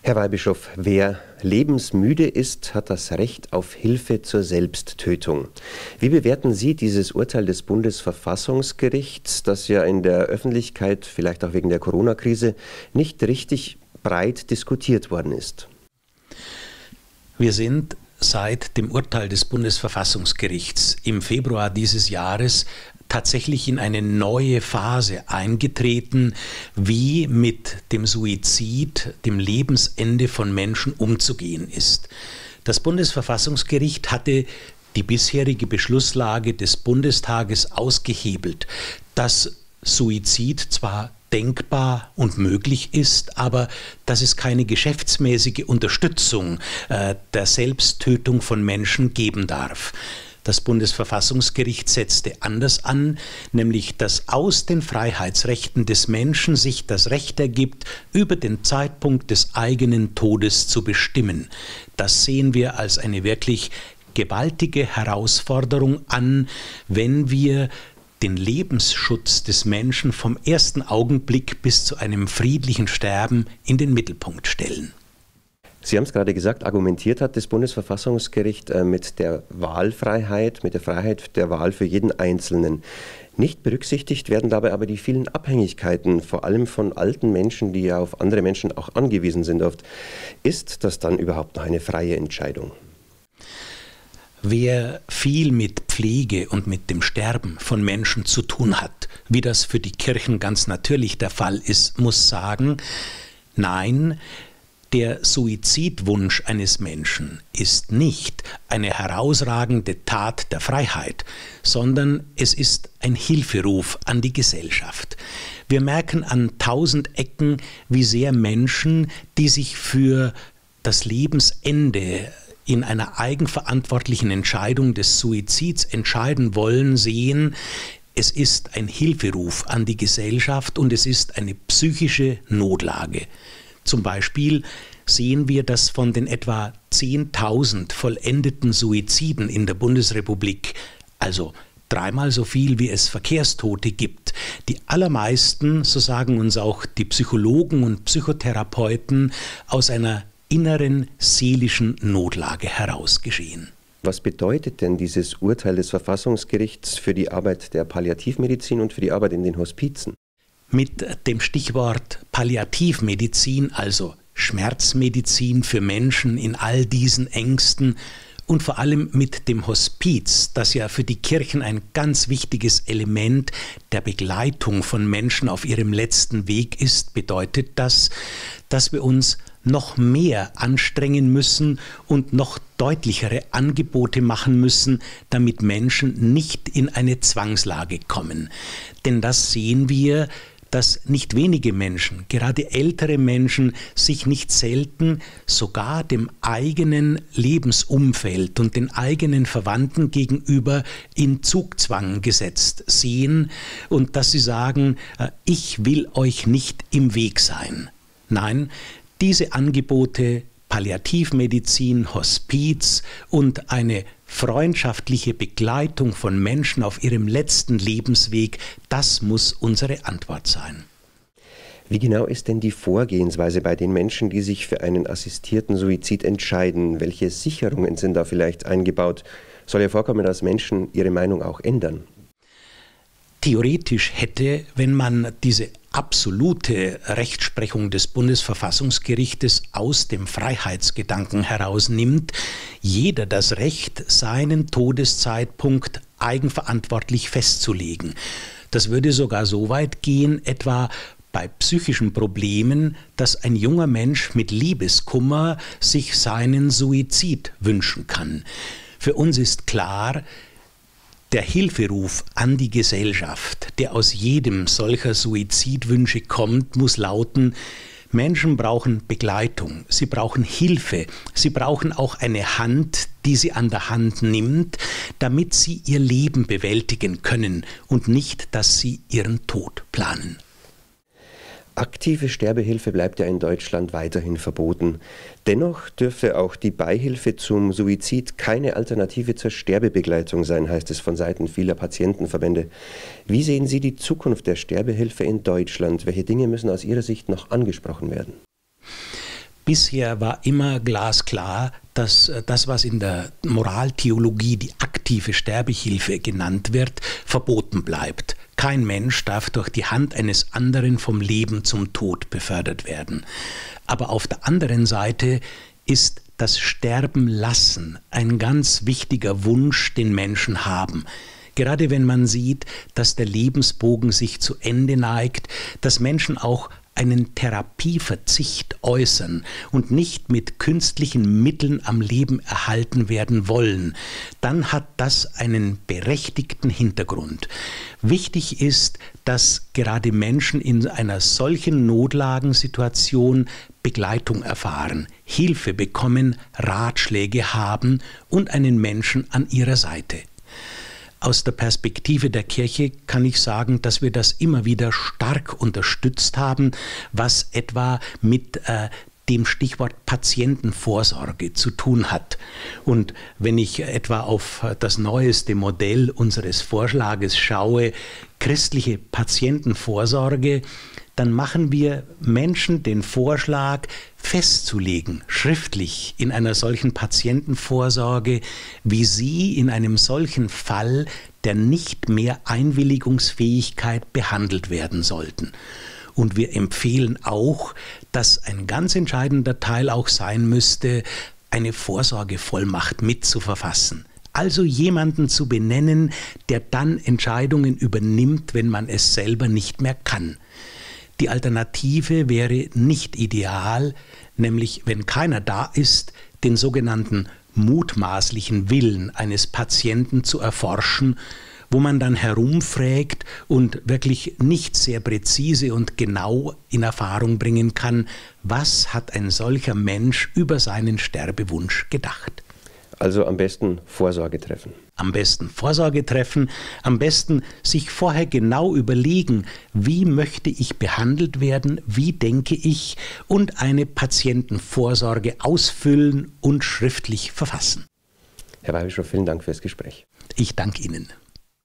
Herr Weihbischof, wer lebensmüde ist, hat das Recht auf Hilfe zur Selbsttötung. Wie bewerten Sie dieses Urteil des Bundesverfassungsgerichts, das ja in der Öffentlichkeit, vielleicht auch wegen der Corona-Krise, nicht richtig breit diskutiert worden ist? Wir sind seit dem Urteil des Bundesverfassungsgerichts im Februar dieses Jahres tatsächlich in eine neue Phase eingetreten, wie mit dem Suizid, dem Lebensende von Menschen umzugehen ist. Das Bundesverfassungsgericht hatte die bisherige Beschlusslage des Bundestages ausgehebelt, dass Suizid zwar denkbar und möglich ist, aber dass es keine geschäftsmäßige Unterstützung der Selbsttötung von Menschen geben darf. Das Bundesverfassungsgericht setzte anders an, nämlich dass aus den Freiheitsrechten des Menschen sich das Recht ergibt, über den Zeitpunkt des eigenen Todes zu bestimmen. Das sehen wir als eine wirklich gewaltige Herausforderung an, wenn wir den Lebensschutz des Menschen vom ersten Augenblick bis zu einem friedlichen Sterben in den Mittelpunkt stellen. Sie haben es gerade gesagt, argumentiert hat das Bundesverfassungsgericht mit der Wahlfreiheit, mit der Freiheit der Wahl für jeden Einzelnen. Nicht berücksichtigt werden dabei aber die vielen Abhängigkeiten, vor allem von alten Menschen, die ja auf andere Menschen auch angewiesen sind oft. Ist das dann überhaupt noch eine freie Entscheidung? Wer viel mit Pflege und mit dem Sterben von Menschen zu tun hat, wie das für die Kirchen ganz natürlich der Fall ist, muss sagen, nein, der Suizidwunsch eines Menschen ist nicht eine herausragende Tat der Freiheit, sondern es ist ein Hilferuf an die Gesellschaft. Wir merken an 1000 Ecken, wie sehr Menschen, die sich für das Lebensende in einer eigenverantwortlichen Entscheidung des Suizids entscheiden wollen, sehen, es ist ein Hilferuf an die Gesellschaft und es ist eine psychische Notlage. Zum Beispiel sehen wir, dass von den etwa 10.000 vollendeten Suiziden in der Bundesrepublik, also dreimal so viel wie es Verkehrstote gibt, die allermeisten, so sagen uns auch die Psychologen und Psychotherapeuten, aus einer inneren seelischen Notlage heraus geschehen. Was bedeutet denn dieses Urteil des Verfassungsgerichts für die Arbeit der Palliativmedizin und für die Arbeit in den Hospizen? Mit dem Stichwort Palliativmedizin, also Schmerzmedizin für Menschen in all diesen Ängsten und vor allem mit dem Hospiz, das ja für die Kirchen ein ganz wichtiges Element der Begleitung von Menschen auf ihrem letzten Weg ist, bedeutet das, dass wir uns noch mehr anstrengen müssen und noch deutlichere Angebote machen müssen, damit Menschen nicht in eine Zwangslage kommen. Denn das sehen wir, dass nicht wenige Menschen, gerade ältere Menschen, sich nicht selten sogar dem eigenen Lebensumfeld und den eigenen Verwandten gegenüber in Zugzwang gesetzt sehen und dass sie sagen, ich will euch nicht im Weg sein. Nein, diese Angebote, Palliativmedizin, Hospiz und eine freundschaftliche Begleitung von Menschen auf ihrem letzten Lebensweg, das muss unsere Antwort sein. Wie genau ist denn die Vorgehensweise bei den Menschen, die sich für einen assistierten Suizid entscheiden? Welche Sicherungen sind da vielleicht eingebaut? Soll ja vorkommen, dass Menschen ihre Meinung auch ändern. Theoretisch hätte, wenn man diese absolute Rechtsprechung des Bundesverfassungsgerichtes aus dem Freiheitsgedanken herausnimmt, jeder das Recht, seinen Todeszeitpunkt eigenverantwortlich festzulegen. Das würde sogar so weit gehen, etwa bei psychischen Problemen, dass ein junger Mensch mit Liebeskummer sich seinen Suizid wünschen kann. Für uns ist klar, der Hilferuf an die Gesellschaft, der aus jedem solcher Suizidwünsche kommt, muss lauten: Menschen brauchen Begleitung, sie brauchen Hilfe, sie brauchen auch eine Hand, die sie an der Hand nimmt, damit sie ihr Leben bewältigen können und nicht, dass sie ihren Tod planen. Aktive Sterbehilfe bleibt ja in Deutschland weiterhin verboten. Dennoch dürfte auch die Beihilfe zum Suizid keine Alternative zur Sterbebegleitung sein, heißt es von Seiten vieler Patientenverbände. Wie sehen Sie die Zukunft der Sterbehilfe in Deutschland? Welche Dinge müssen aus Ihrer Sicht noch angesprochen werden? Bisher war immer glasklar, dass das, was in der Moraltheologie die aktive Sterbehilfe genannt wird, verboten bleibt. Kein Mensch darf durch die Hand eines anderen vom Leben zum Tod befördert werden. Aber auf der anderen Seite ist das Sterben lassen ein ganz wichtiger Wunsch, den Menschen haben. Gerade wenn man sieht, dass der Lebensbogen sich zu Ende neigt, dass Menschen auch einen Therapieverzicht äußern und nicht mit künstlichen Mitteln am Leben erhalten werden wollen, dann hat das einen berechtigten Hintergrund. Wichtig ist, dass gerade Menschen in einer solchen Notlagensituation Begleitung erfahren, Hilfe bekommen, Ratschläge haben und einen Menschen an ihrer Seite. Aus der Perspektive der Kirche kann ich sagen, dass wir das immer wieder stark unterstützt haben, was etwa mit dem Stichwort Patientenvorsorge zu tun hat. Und wenn ich etwa auf das neueste Modell unseres Vorschlages schaue, christliche Patientenvorsorge, dann machen wir Menschen den Vorschlag, festzulegen, schriftlich in einer solchen Patientenvorsorge, wie sie in einem solchen Fall der nicht mehr Einwilligungsfähigkeit behandelt werden sollten. Und wir empfehlen auch, dass ein ganz entscheidender Teil auch sein müsste, eine Vorsorgevollmacht mitzuverfassen. Also jemanden zu benennen, der dann Entscheidungen übernimmt, wenn man es selber nicht mehr kann. Die Alternative wäre nicht ideal, nämlich wenn keiner da ist, den sogenannten mutmaßlichen Willen eines Patienten zu erforschen, wo man dann herumfragt und wirklich nicht sehr präzise und genau in Erfahrung bringen kann, was hat ein solcher Mensch über seinen Sterbewunsch gedacht. Also am besten Vorsorge treffen. Am besten Vorsorge treffen, am besten sich vorher genau überlegen, wie möchte ich behandelt werden, wie denke ich und eine Patientenvorsorge ausfüllen und schriftlich verfassen. Herr Weihbischof, vielen Dank fürs Gespräch. Ich danke Ihnen.